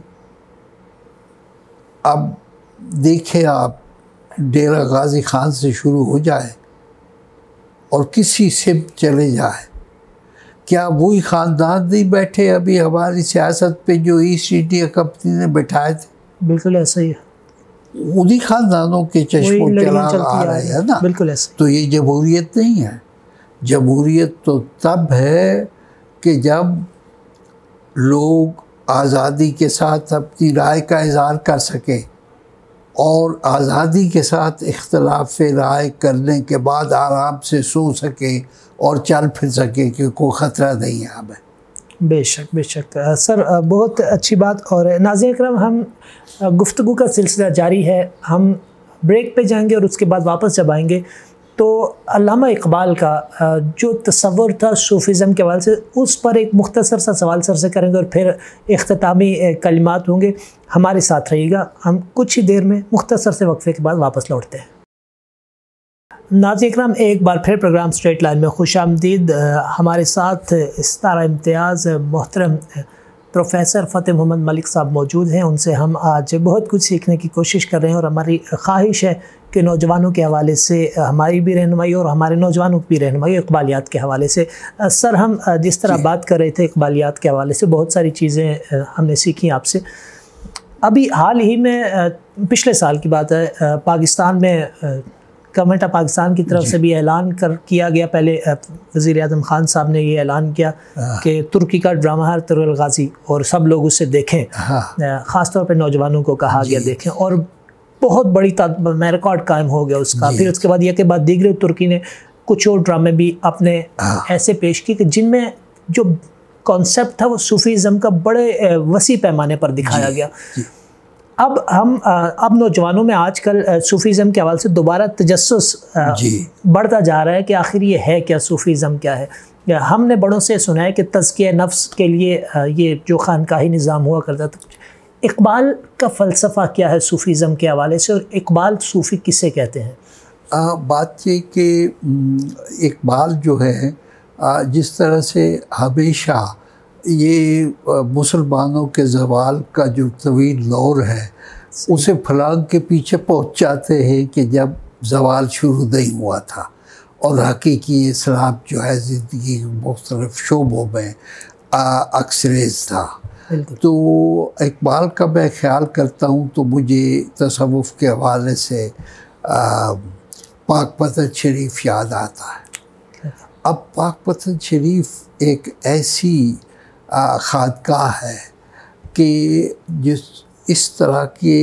اب دیکھیں آپ ڈیرہ غازی خان سے شروع ہو جائے اور کسی سمت چلے جائے، کیا وہی خاندان نہیں بیٹھے ابھی ہماری سیاست پہ جو ایسٹ انڈیا کمپنی نے بٹھائے تھے؟ بالکل ایسا ہی ہے، انہی خاندانوں کے چشم و چراغ آ رہے ہیں نا، بالکل ایسا۔ تو یہ جمہوریت نہیں ہے۔ جمہوریت تو تب ہے کہ جب لوگ آزادی کے ساتھ اپنی رائے کا اظہار کر سکیں اور آزادی کے ساتھ اختلاف رائے کرنے کے بعد آرام سے سو سکیں اور چل پھر سکیں کہ کوئی خطرہ نہیں ہے ہمیں۔ بے شک بے شک سر، بہت اچھی بات۔ اور ناظرین اکرام، ہم گفتگو کا سلسلہ جاری ہے، ہم بریک پہ جائیں گے اور اس کے بعد واپس جب آئیں گے تو علامہ اقبال کا جو تصور تھا صوفیزم کے حوالے سے، اس پر ایک مختصر سا سوال سر سے کریں گے اور پھر اختتامی کلمات ہوں گے۔ ہمارے ساتھ رہیے گا، ہم کچھ ہی دیر میں مختصر سے وقفے کے بعد واپس لوٹتے ہیں۔ ناظرین اکرام، ایک بار پھر پروگرام اسٹریٹ لائن میں خوش آمدید۔ ہمارے ساتھ ستارہ امتیاز محترم پروفیسر فتح محمد ملک صاحب موجود ہیں، ان سے ہم آج بہت کچھ سیکھنے کی کوشش کر رہے ہیں اور ہماری خواہش ہے کہ نوجوانوں کے حوالے سے ہماری بھی رہنمائی اور ہمارے نوجوانوں کی بھی رہنمائی اقبالیات کے حوالے سے۔ سر، ہم جس طرح بات کر رہے تھے اقبالیات کے حوالے سے، بہت ساری چیزیں ہم نے سیکھی آپ سے۔ ابھی حال ہی میں پچھلے سال کی بات ہے، پاکستان میں گورنمنٹ آف پاکستان کی طرف سے بھی اعلان کر کیا گیا، پہلے وزیر اعظم خان صاحب نے یہ اعلان کیا کہ ترکی کا ڈرامہ ہر ترول غازی اور سب لوگ اسے دیکھیں، خاص طور پہ نوجوانوں کو کہا گیا دیکھیں، اور بہت بڑی تعداد میں ریکارڈ قائم ہو گیا اس کا۔ پھر اس کے بعد یہ کہ بعد دیگر ترکی نے کچھ اور ڈرامے بھی اپنے ایسے پیش کیے کہ جن میں جو کانسیپٹ تھا وہ صوفیزم کا بڑے وسیع پیمانے پر دکھایا گیا۔ اب ہم اب نوجوانوں میں آج کل صوفیزم کے حوالے سے دوبارہ تجسس جی بڑھتا جا رہا ہے کہ آخر یہ ہے کیا، صوفیزم کیا ہے. ہم نے بڑوں سے سنا ہے کہ تزکیہ نفس کے لیے یہ جو خانقاہی نظام ہوا کرتا تھا. اقبال کا فلسفہ کیا ہے صوفیزم کے حوالے سے، اور اقبال صوفی کسے کہتے ہیں؟ آ, بات یہ کہ اقبال جو ہے آ, جس طرح سے ہمیشہ یہ مسلمانوں کے زوال کا جو طویل دور ہے اسے پھلانگ کے پیچھے پہنچ جاتے ہیں کہ جب زوال شروع نہیں ہوا تھا، اور حقیقی اسلام جو ہے زندگی مختلف شعبوں میں اکثریت تھا. تو اقبال کا میں خیال کرتا ہوں تو مجھے تصوف کے حوالے سے پاک پتن شریف یاد آتا ہے. اب پاک پتن شریف ایک ایسی خانقاہ ہے کہ جس اس طرح کے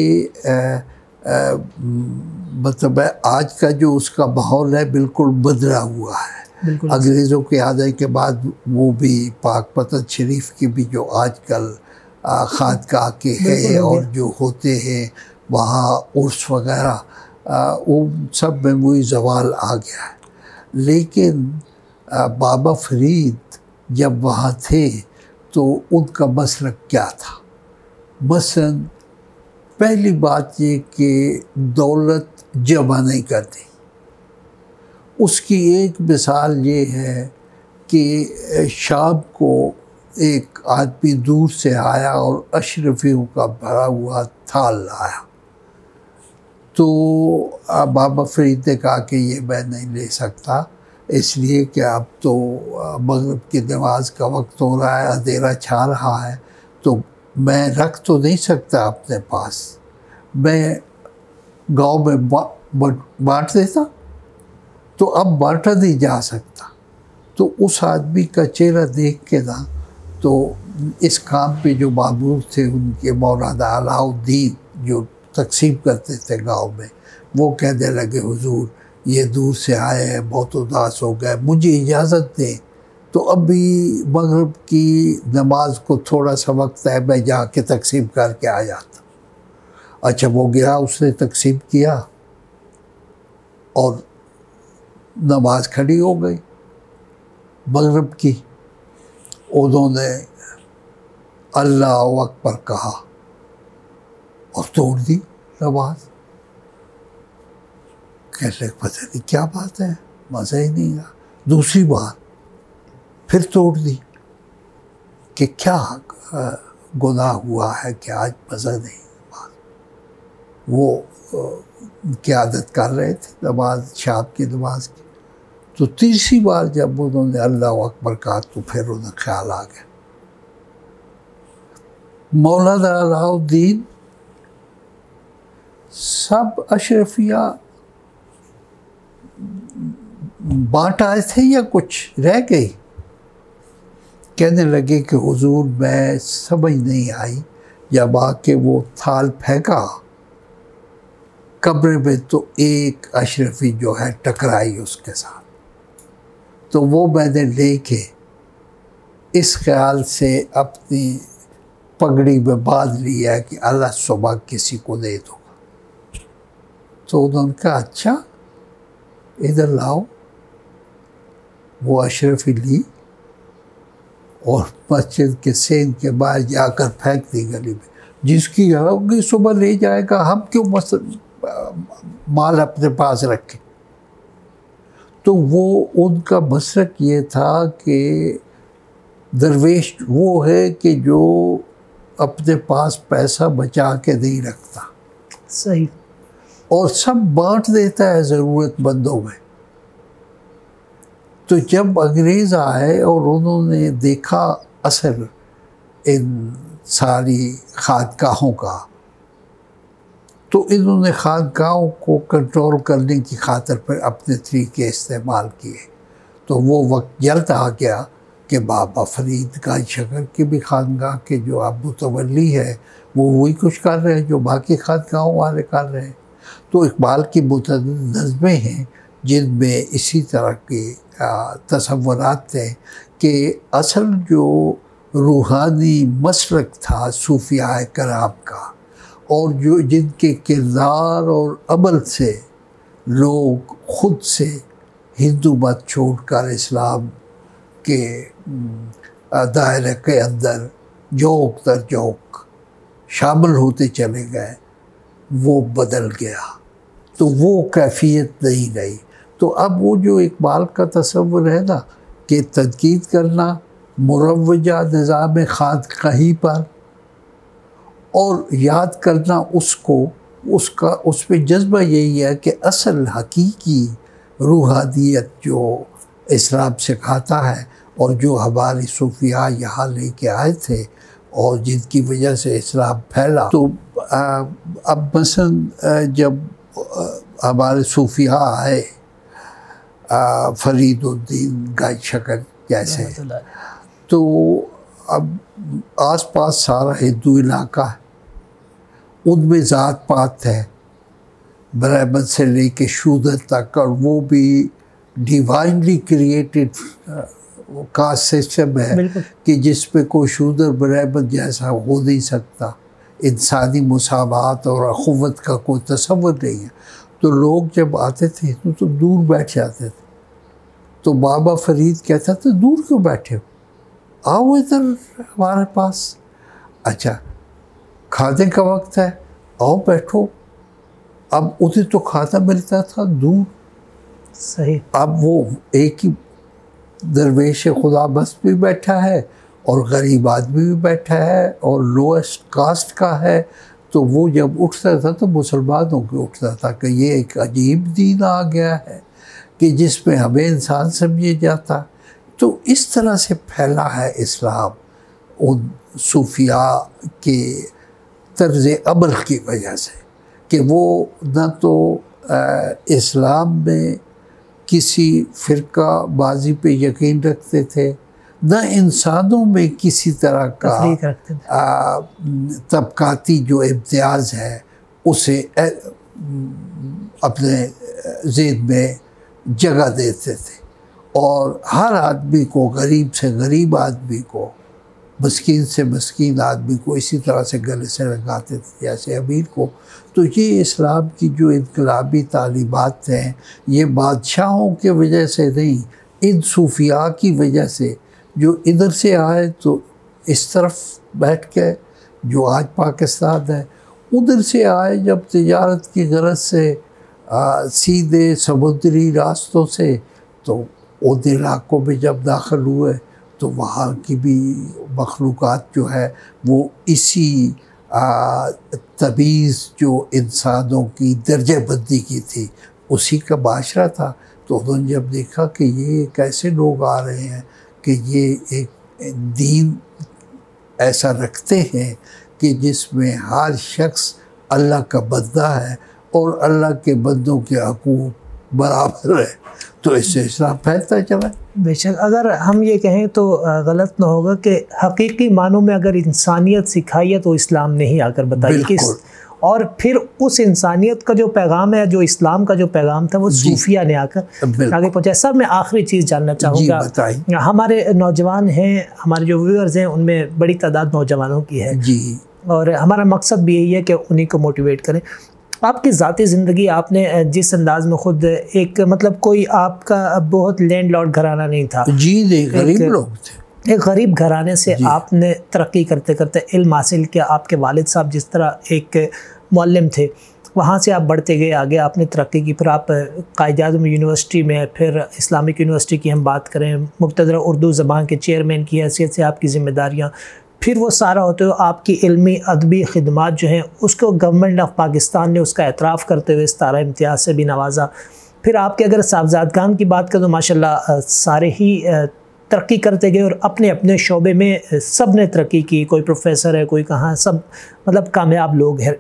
مطلب آج کا جو اس کا ماحول ہے بالکل بدلا ہوا ہے. انگریزوں کے آنے کے بعد وہ بھی پاک پتن شریف کی بھی جو آج کل خانقاہ کے ہیں اور جو ہوتے ہیں وہاں عرس وغیرہ وہ سب میں وہی زوال آ گیا ہے. لیکن بابا فرید جب وہاں تھے تو ان کا مسلک کیا تھا؟ مثلاً پہلی بات یہ کہ دولت جمع نہیں کرتی. اس کی ایک مثال یہ ہے کہ شام کو ایک آدمی دور سے آیا اور اشرفیوں کا بھرا ہوا تھال لایا. تو بابا فرید نے کہا کہ یہ میں نہیں لے سکتا، اس لیے کہ اب تو مغرب کی نماز کا وقت ہو رہا ہے، اندھیرا چھا رہا ہے، تو میں رکھ تو نہیں سکتا اپنے پاس، میں گاؤں میں بانٹ دیتا. تو اب بانٹا نہیں جا سکتا. تو اس آدمی کا چہرہ دیکھ کے نا تو اس کام پہ جو معمور تھے ان کے مولانا علاء الدین جو تقسیم کرتے تھے گاؤں میں، وہ کہنے لگے حضور یہ دور سے آئے ہیں، بہت اداس ہو گئے، مجھے اجازت دیں تو ابھی مغرب کی نماز کو تھوڑا سا وقت ہے، میں جا کے تقسیم کر کے آ جاتا. اچھا وہ گیا، اس نے تقسیم کیا اور نماز کھڑی ہو گئی مغرب کی. انہوں نے اللہ اکبر کہا اور توڑ دی نماز. کہنے لگے پتہ نہیں کیا بات ہے، مزہ ہی نہیں آیا. دوسری بار پھر توڑ دی کہ کیا گناہ ہوا ہے کہ آج مزہ نہیں. وہ قیادت کر رہے تھے نماز شام کی نماز کی. تو تیسری بار جب انہوں نے اللہ اکبر کہا تو پھر انہیں خیال آ گیا. مولانا علاء الدین سب اشرفیہ بانٹ آئے تھے یا کچھ رہ گئی؟ کہنے لگے کہ حضور میں سمجھ نہیں آئی، جب آ کے وہ تھال پھینکا کمرے میں تو ایک اشرفی جو ہے ٹکرائی اس کے ساتھ. تو وہ میں نے لے کے اس خیال سے اپنی پگڑی میں باندھ لیا کہ اللہ صبح کسی کو دے دوں گا. تو انہوں نے کہا اچھا ادھر لاؤ. وہ اشرفی لی اور مسجد کے سین کے باہر جا کر پھینک دی گلی میں. جس کی ہوگی صبح لے جائے گا، ہم کیوں مال اپنے پاس رکھیں. تو وہ ان کا مسلک یہ تھا کہ درویش وہ ہے کہ جو اپنے پاس پیسہ بچا کے نہیں رکھتا، صحیح، اور سب بانٹ دیتا ہے ضرورت مندوں میں. تو جب انگریز آئے اور انہوں نے دیکھا اثر ان ساری خانقاہوں کا، تو انہوں نے خانقاہوں کو کنٹرول کرنے کی خاطر پر اپنے طریقے استعمال کیے. تو وہ وقت جلد آ گیا کہ بابا فرید کا شکر کی بھی خانقاہ کے جو اب متولی ہے وہ وہی کچھ کر رہے ہیں جو باقی خانقاہوں والے کر رہے ہیں. تو اقبال کی متعدد نظمیں ہیں جن میں اسی طرح کے تصورات تھے کہ اصل جو روحانی مسلک تھا صوفیاء کرام کا اور جو جن کے کردار اور عمل سے لوگ خود سے ہندو مت چھوڑ کر اسلام کے دائرے کے اندر جوک در جوک شامل ہوتے چلے گئے، وہ بدل گیا، تو وہ کیفیت نہیں رہی۔ تو اب وہ جو اقبال کا تصور ہے نا کہ تنقید کرنا مروجہ نظام خانقاہی پر، اور یاد کرنا اس کو، اس کا اس پہ جذبہ یہی ہے کہ اصل حقیقی روحانیت جو اسلام سکھاتا ہے اور جو ہمارے صوفیاء یہاں لے کے آئے تھے اور جن کی وجہ سے اسلام پھیلا۔ تو اب مثلا جب ہمارے صوفیاء آئے، فرید الدین گائے شکر جیسے، تو اب آس پاس سارا ہندو علاقہ ہے، ان میں ذات پات ہے، برہمن سے لے کے شودر تک، اور وہ بھی ڈیوائنلی کریٹڈ کاسٹ سسٹم ہے کہ جس پہ کوئی شودر برہمن جیسا ہو نہیں سکتا، انسانی مساوات اور اخوت کا کوئی تصور نہیں ہے۔ تو لوگ جب آتے تھے تو, تو دور بیٹھ جاتے تھے، تو بابا فرید کہتا تھا دور کیوں بیٹھے ہو، آؤ ادھر ہمارے پاس، اچھا کھانے کا وقت ہے آؤ بیٹھو۔ اب ادھر تو کھانا ملتا تھا دور، صحیح، اب وہ ایک ہی درویش خدا بس بھی بیٹھا ہے اور غریب آدمی بھی بیٹھا ہے اور لوئسٹ کاسٹ کا ہے، تو وہ جب اٹھتا تھا تو مسلمانوں کے اٹھتا تھا کہ یہ ایک عجیب دین آ گیا ہے کہ جس میں ہمیں انسان سمجھے جاتا۔ تو اس طرح سے پھیلا ہے اسلام ان صوفیاء کے طرز عمل کی وجہ سے، کہ وہ نہ تو اسلام میں کسی فرقہ بازی پہ یقین رکھتے تھے، نہ انسانوں میں کسی طرح کا طبقاتی جو امتیاز ہے اسے اپنے ذہن میں جگہ دیتے تھے، اور ہر آدمی کو، غریب سے غریب آدمی کو، مسکین سے مسکین آدمی کو اسی طرح سے گلے سے لگاتے تھے جیسے امیر کو۔ تو یہ اسلام کی جو انقلابی تعلیمات ہیں، یہ بادشاہوں کی وجہ سے نہیں، ان صوفیاء کی وجہ سے جو ادھر سے آئے تو اس طرف بیٹھ کے، جو آج پاکستان ہے، ادھر سے آئے جب تجارت کی غرض سے سیدھے سمندری راستوں سے، تو ان علاقوں میں جب داخل ہوئے تو وہاں کی بھی مخلوقات جو ہے وہ اسی تمیز جو انسانوں کی درجہ بندی کی تھی اسی کا معاشرہ تھا۔ تو انہوں نے جب دیکھا کہ یہ کیسے لوگ آ رہے ہیں کہ یہ ایک دین ایسا رکھتے ہیں کہ جس میں ہر شخص اللہ کا بندہ ہے اور اللہ کے بندوں کے حقوق برابر ہے، تو اس سے اسلام پھیلتا چلا۔ بے شک، اگر ہم یہ کہیں تو غلط نہ ہوگا کہ حقیقی معنوں میں اگر انسانیت سکھائی ہے تو اسلام نے ہی آ کر بتائی، بالکل، اور پھر اس انسانیت کا جو پیغام ہے، جو اسلام کا جو پیغام تھا، وہ صوفیہ نے آ کر آگے پہنچایا۔ سر میں آخری چیز جاننا چاہوں گا، ہمارے نوجوان ہیں، ہمارے جو ویورز ہیں، ان میں بڑی تعداد نوجوانوں کی ہے، جی، اور ہمارا مقصد بھی یہی ہے کہ انہیں کو موٹیویٹ کریں۔ آپ کی ذاتی زندگی، آپ نے جس انداز میں خود ایک مطلب کوئی آپ کا بہت لینڈ لارڈ گھرانہ نہیں تھا، جی نہیں، غریب لوگ تھے، ایک غریب گھرانے سے جی. آپ نے ترقی کرتے کرتے علم حاصل کیا۔ آپ کے والد صاحب جس طرح ایک معلم تھے، وہاں سے آپ بڑھتے گئے آگے، آپ نے ترقی کی، پھر آپ قائد اعظم یونیورسٹی میں، پھر اسلامک یونیورسٹی کی ہم بات کریں، مقتدرہ اردو زبان کے چیئرمین کی حیثیت سے آپ کی ذمہ داریاں، پھر وہ سارا ہوتے ہوئے آپ کی علمی ادبی خدمات جو ہیں اس کو گورنمنٹ آف پاکستان نے اس کا اعتراف کرتے ہوئے ستارہ امتیاز سے بھی نوازا۔ پھر آپ کے اگر صاحبزادگان کی بات کریں تو ماشاءاللہ سارے ہی ترقی کرتے گئے، اور اپنے اپنے شعبے میں سب نے ترقی کی، کوئی پروفیسر ہے، کوئی کہاں، سب مطلب کامیاب لوگ ہیں۔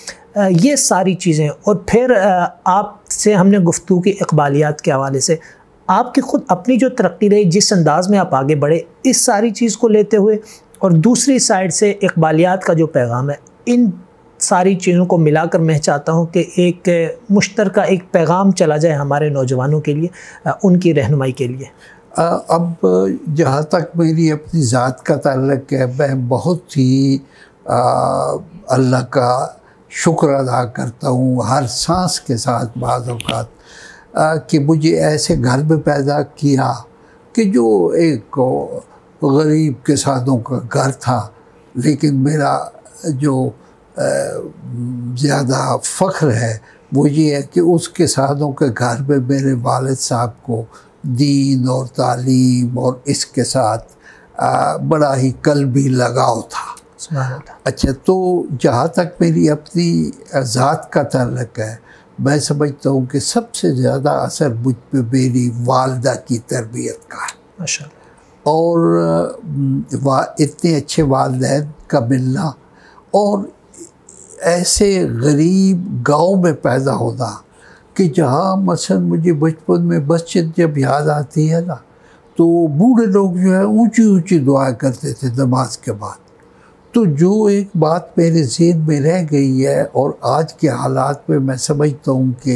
یہ ساری چیزیں، اور پھر آپ سے ہم نے گفتگو کی اقبالیات کے حوالے سے، آپ کی خود اپنی جو ترقی رہی، جس انداز میں آپ آگے بڑھے، اس ساری چیز کو لیتے ہوئے، اور دوسری سائڈ سے اقبالیات کا جو پیغام ہے، ان ساری چیزوں کو ملا کر میں چاہتا ہوں کہ ایک مشترکہ ایک پیغام چلا جائے ہمارے نوجوانوں کے لیے، ان کی رہنمائی کے لیے۔ اب جہاں تک میری اپنی ذات کا تعلق ہے، میں بہت ہی اللہ کا شکر ادا کرتا ہوں ہر سانس کے ساتھ بعض اوقات کہ مجھے ایسے گھر میں پیدا کیا کہ جو ایک غریب کے ساتھوں کا گھر تھا، لیکن میرا جو زیادہ فخر ہے وہ یہ ہے کہ اس کے ساتھوں کے گھر میں میرے والد صاحب کو دین اور تعلیم اور اس کے ساتھ بڑا ہی قلبی لگاؤ تھا۔ اچھا، تو جہاں تک میری اپنی ذات کا تعلق ہے، میں سمجھتا ہوں کہ سب سے زیادہ اثر مجھ پہ میری والدہ کی تربیت کا ہے ماشاءاللہ، اور اتنے اچھے والدین کا ملنا اور ایسے غریب گاؤں میں پیدا ہونا کہ جہاں مثلا مجھے بچپن میں مسجد جب یاد آتی ہے نا تو بوڑھے لوگ جو ہے اونچی اونچی دعائیں کرتے تھے نماز کے بعد۔ تو جو ایک بات میرے ذہن میں رہ گئی ہے اور آج کے حالات میں میں سمجھتا ہوں کہ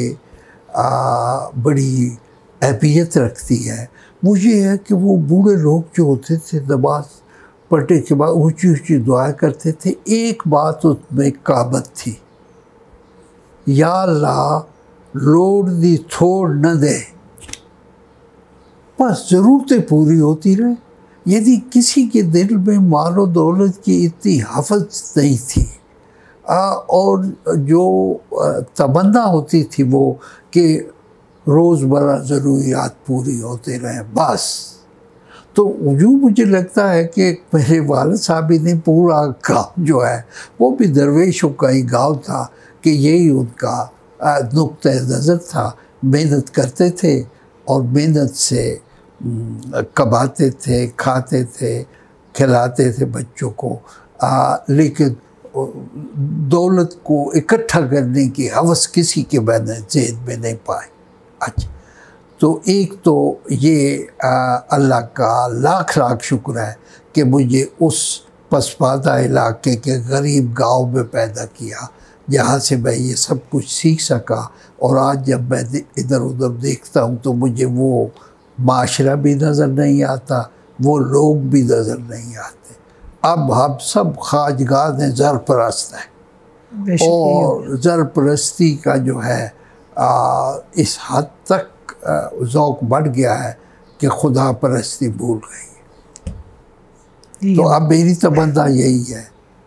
بڑی اہمیت رکھتی ہے، وہ یہ ہے کہ وہ بوڑھے لوگ جو ہوتے تھے نماز پڑھنے کے بعد اونچی اونچی دعائیں کرتے تھے، ایک بات اس میں کامت تھی، یا اللہ لوڑ دی تھوڑ نہ دے، بس ضرورتیں پوری ہوتی رہے۔ یعنی کسی کے دل میں مال و دولت کی اتنی حفظ نہیں تھی، اور جو تمنا ہوتی تھی وہ کہ روزمرہ ضروریات پوری ہوتے رہیں بس۔ تو جو مجھے لگتا ہے کہ میرے والد صاحب نے پورا گاؤں جو ہے وہ بھی درویشوں کا ہی گاؤں تھا کہ یہی ان کا نقطہ نظر تھا، محنت کرتے تھے اور محنت سے کماتے تھے، کھاتے تھے، کھلاتے تھے بچوں کو، لیکن دولت کو اکٹھا کرنے کی ہوس کسی کے میں نے ذہن میں نہیں پائی۔ اچھا، تو ایک تو یہ اللہ کا لاکھ لاکھ شکر ہے کہ مجھے اس پسماندہ علاقے کے غریب گاؤں میں پیدا کیا جہاں سے میں یہ سب کچھ سیکھ سکا، اور آج جب میں ادھر ادھر دیکھتا ہوں تو مجھے وہ معاشرہ بھی نظر نہیں آتا، وہ لوگ بھی نظر نہیں آتے۔ اب ہم سب خواجگاہ زر پرست ہیں، اور زر پرستی کا جو ہے اس حد تک ذوق بڑھ گیا ہے کہ خدا پرستی بھول گئی ہے۔ تو اب میری تمنا یہی ہے،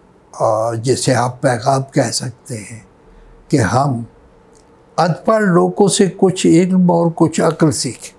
جسے آپ پیغام کہہ سکتے ہیں، کہ ہم ان پڑھ لوگوں سے کچھ علم اور کچھ عقل سیکھیں۔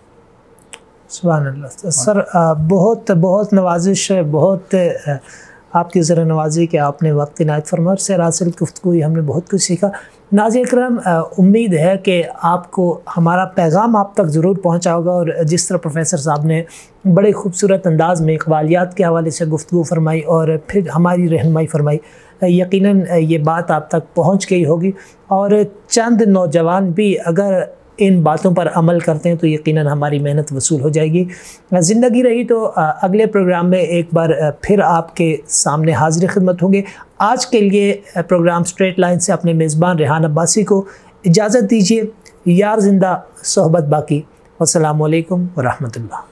سبحان اللہ سر، بہت بہت نوازش ہے، بہت آپ کی ذرا نوازی کہ آپ نے وقت عنایت فرما سے حاصل گفتگو، ہم نے بہت کچھ سیکھا۔ ناظرین اکرام، امید ہے کہ آپ کو ہمارا پیغام آپ تک ضرور پہنچا ہوگا، اور جس طرح پروفیسر صاحب نے بڑے خوبصورت انداز میں اقبالیات کے حوالے سے گفتگو فرمائی اور پھر ہماری رہنمائی فرمائی، یقیناً یہ بات آپ تک پہنچ گئی ہوگی، اور چند نوجوان بھی اگر ان باتوں پر عمل کرتے ہیں تو یقیناً ہماری محنت وصول ہو جائے گی۔ زندگی رہی تو اگلے پروگرام میں ایک بار پھر آپ کے سامنے حاضر خدمت ہوں گے۔ آج کے لیے پروگرام اسٹریٹ لائن سے اپنے میزبان ریحان عباسی کو اجازت دیجیے۔ یار زندہ صحبت باقی۔ والسلام علیکم ورحمۃ اللہ۔